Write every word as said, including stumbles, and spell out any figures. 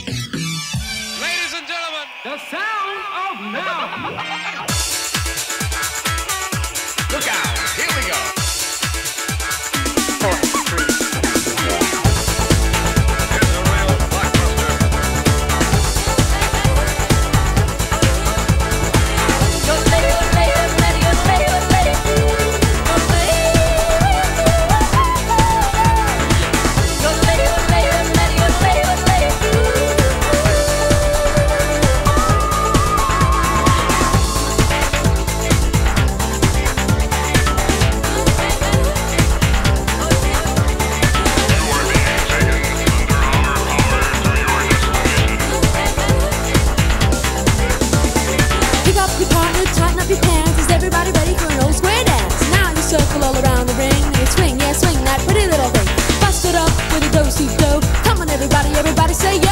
Ladies and gentlemen, The sound of now. look out. Here we go. Four, three. Here's a real blockbuster. Pick up your partner, tighten up your pants. Is everybody ready for an old square dance? Now you circle all around the ring and you swing, yeah, swing that pretty little thing. Bust it up with a do-si-do. Come on, everybody, everybody say